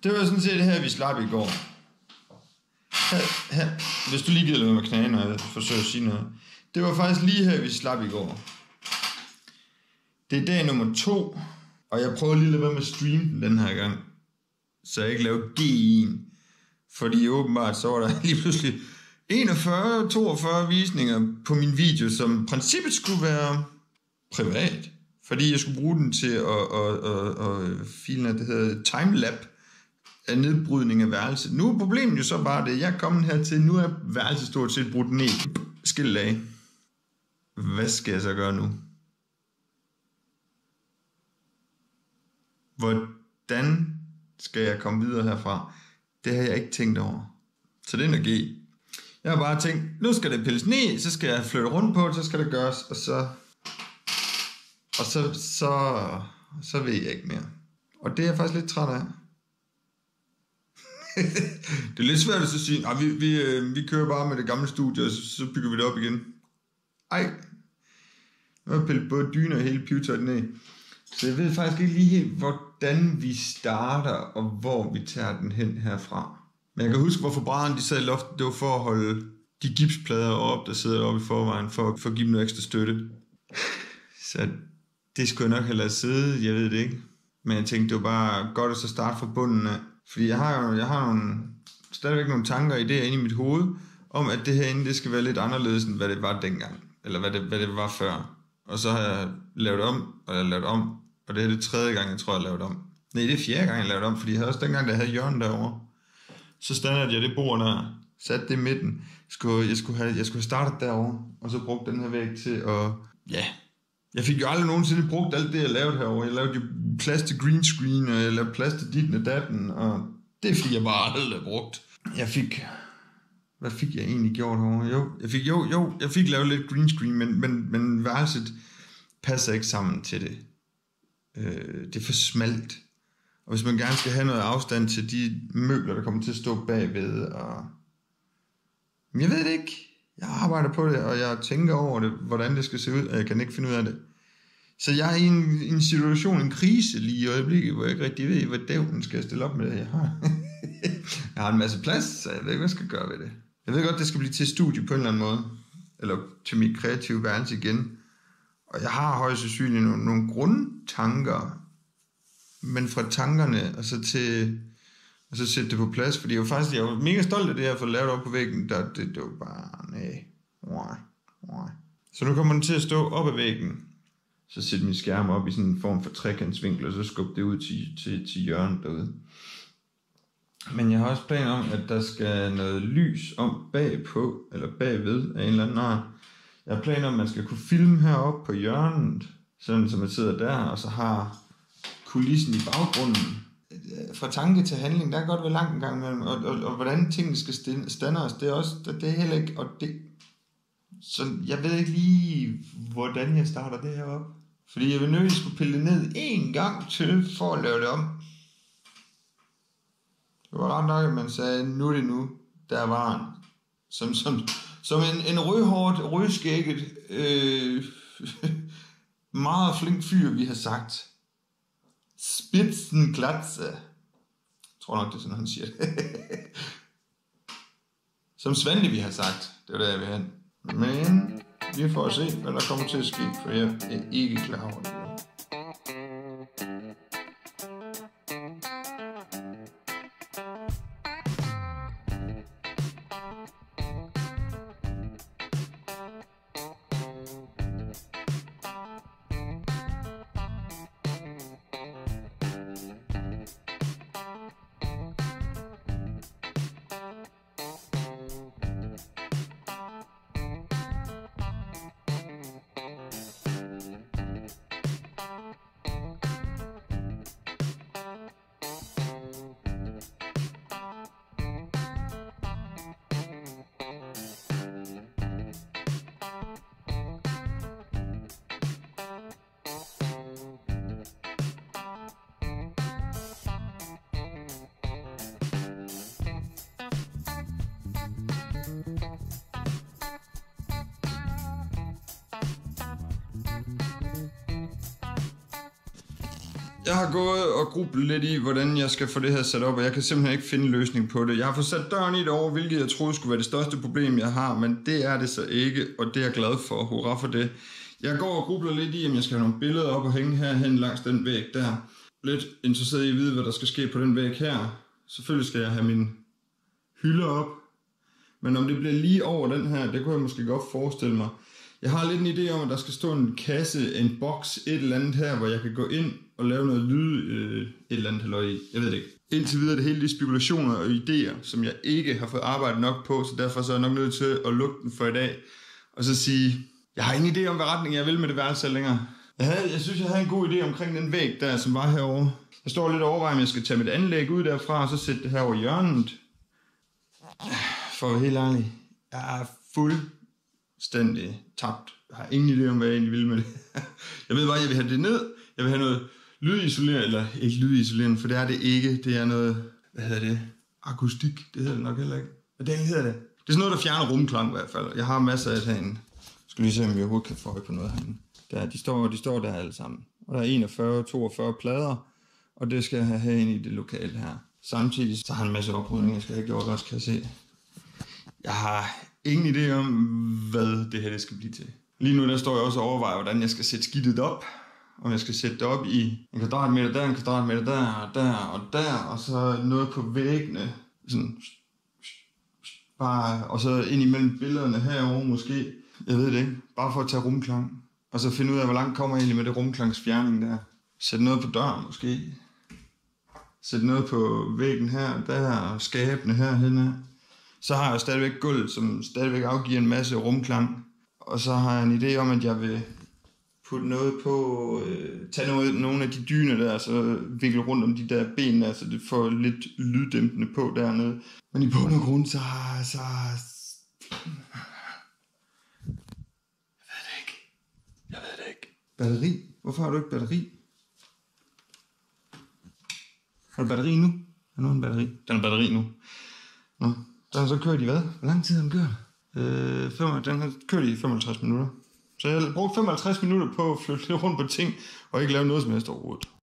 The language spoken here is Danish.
Det var sådan set her, vi slap i går. Her. Hvis du lige gider løbe med knæene, når jeg forsøger at sige noget. Det var faktisk lige her, vi slap i går. Det er dag nummer 2, og jeg prøver lige at lade være med at streame den her gang, så jeg ikke laver G1. Fordi åbenbart så var der lige pludselig 41-42 visninger på min video, som i princippet skulle være privat. Fordi jeg skulle bruge den til at filme, det hedder timelap af nedbrydning af værelset. Nu er problemet jo så bare det, jeg er kommet hertil, nu er værelset stort set brudt ned. Skilt af. Hvad skal jeg så gøre nu? Hvordan skal jeg komme videre herfra? Det har jeg ikke tænkt over. Så det er noget G. Jeg har bare tænkt, nu skal det pilles ned, så skal jeg flytte rundt på det, så skal det gøres, og så ved jeg ikke mere. Og det er jeg faktisk lidt træt af. Det er lidt svært at sige, vi kører bare med det gamle studie, og så bygger vi det op igen. Ej, nu har jeg pillet både dyne og hele pivetøjet ned. Så jeg ved faktisk ikke lige helt, hvordan vi starter, og hvor vi tager den hen herfra. Men jeg kan huske, hvorfor brænderne de sad i loftet. Det var for at holde de gipsplader op, der sidder oppe i forvejen, for at give dem noget ekstra støtte. Så det skulle jeg nok hellere sidde, jeg ved det ikke. Men jeg tænkte, det var bare godt at så starte fra bunden af. Fordi jeg har stadigvæk nogle tanker og idéer inde i mit hoved, om at det herinde, det skal være lidt anderledes, end hvad det var dengang. Eller hvad det var før. Og så har jeg lavet om, og jeg har lavet om. Og det er det 3. gang, jeg tror, jeg har lavet om. Nej, det er 4. gang, jeg lavede om, fordi jeg havde også dengang, da jeg havde hjørnet derovre. Så standede jeg det bord der, satte det i midten. Jeg skulle have startet derovre, og så brugt den her væg til at... Ja, jeg fik jo aldrig nogensinde brugt alt det, jeg lavede herovre. Jeg lavede jo plads til green screen, og jeg lavede plads til ditten og datten, og det fik jeg bare aldrig brugt. Hvad fik jeg egentlig gjort herovre? Jeg fik lavet lidt green screen, men værelset passer ikke sammen til det. Det er for smalt. Og hvis man gerne skal have noget afstand til de møbler, der kommer til at stå bagved, og... Men jeg ved det ikke. Jeg arbejder på det, og jeg tænker over det, hvordan det skal se ud, og jeg kan ikke finde ud af det. Så jeg er i en situation, en krise lige i øjeblikket, hvor jeg ikke rigtig ved, hvad dævnen skal jeg stille op med det, jeg har. Jeg har en masse plads, så jeg ved ikke, hvad jeg skal gøre ved det. Jeg ved godt, det skal blive til studie på en eller anden måde, eller til mit kreative værelse igen. Og jeg har højst sandsynligt nogle grundtanker, men fra tankerne, og så sætte det på plads, fordi jeg var mega stolt af det, jeg har fået lavet op på væggen, det var bare, nej. Så nu kommer den til at stå op ad væggen, så sætte min skærm op i sådan en form for trekantsvinkel, og så skubbe det ud til hjørnet derude. Men jeg har også planer om, at der skal noget lys om bagpå, eller bagved af en eller anden art. Jeg har planer om, at man skal kunne filme heroppe på hjørnet, sådan som man sidder der, og så har kulissen i baggrunden. Fra tanke til handling, der kan godt være langt en gang imellem, og hvordan tingene skal standards, det er heller ikke, og det, så jeg ved ikke lige, hvordan jeg starter det her op. Fordi jeg vil nødt til at skulle pille det ned en gang til, for at lave det om. Det var ret nok, at man sagde, nu er det nu, der var han. Som en rødhårdt, rødskægget, meget flink fyr, vi har sagt. Spitzenklatze. Jeg tror nok, det er sådan, han siger det. Som Svante, vi har sagt. Det var der, jeg vil hen. Men vi får se, hvad der kommer til at ske, for jeg er ikke klar over det. Jeg har gået og grublet lidt i, hvordan jeg skal få det her sat op, og jeg kan simpelthen ikke finde en løsning på det. Jeg har fået sat døren i det over, hvilket jeg troede skulle være det største problem, jeg har, men det er det så ikke, og det er jeg glad for. Hurra for det. Jeg går og grubler lidt i, om jeg skal have nogle billeder op og hænge herhen langs den væg der. Lidt interesseret i at vide, hvad der skal ske på den væg her. Selvfølgelig skal jeg have min hylde op, men om det bliver lige over den her, det kunne jeg måske godt forestille mig. Jeg har lidt en idé om, at der skal stå en kasse, en boks, et eller andet her, hvor jeg kan gå ind og lave noget lyd, et eller andet halløj i. Jeg ved det ikke. Indtil videre er det hele de spekulationer og idéer, som jeg ikke har fået arbejdet nok på, så derfor så er jeg nok nødt til at lukke den for i dag. Og så sige, jeg har ingen idé om, hvad retning jeg vil med det værelse længere. Jeg synes, jeg havde en god idé omkring den væg der, som var herovre. Jeg står lidt og overvejer, om jeg skal tage mit anlæg ud derfra, og så sætte det her over hjørnet. For at være helt ærlig, jeg er fuldstændig tabt. Jeg har ingen idé om, hvad jeg egentlig vil med det. Jeg ved bare, at jeg vil have det ned. Jeg vil have noget lydisolering, eller ikke lydisolering, for det er det ikke. Det er noget, hvad hedder det? Akustik, det hedder det nok heller ikke. Hvad hedder det? Det er sådan noget, der fjerner rumklang i hvert fald. Jeg har masser af det herinde. Jeg skal lige se, om vi overhovedet kan få øje på noget herinde. De står der alle sammen. Og der er 41-42 plader, og det skal jeg have herinde i det lokale her. Samtidig så har han en masse oprydning, jeg skal have gjort også, kan jeg se. Jeg har ingen idé om, hvad det her det skal blive til. Lige nu der står jeg også og overvejer, hvordan jeg skal sætte skidtet op. Om jeg skal sætte det op i en kvadratmeter der, en kvadratmeter der, og der, og der, og så noget på væggene. Sådan, bare, og så ind imellem billederne herovre måske. Jeg ved det ikke. Bare for at tage rumklang. Og så finde ud af, hvor langt kommer jeg egentlig med det rumklangsfjerning der. Sætte noget på døren måske. Sætte noget på væggen her, der, og skabene herhenne. Så har jeg stadigvæk gulv, som stadigvæk afgiver en masse rumklang. Og så har jeg en idé om, at jeg vil putte noget på, tage nogle af de dyner der, så vikle rundt om de der ben der, så det får lidt lyddæmpende på dernede. Men i bund og grund, så Jeg ved det ikke. Batteri? Hvorfor har du ikke batteri? Har du batteri nu? Er nu en batteri? Den er batteri nu. Nå, den har så kørt i hvad? Hvor lang tid har den kørt? Den har kørt i 55 minutter. Så jeg har brugt 55 minutter på at flytte rundt på ting, og ikke lave noget som helst overhovedet.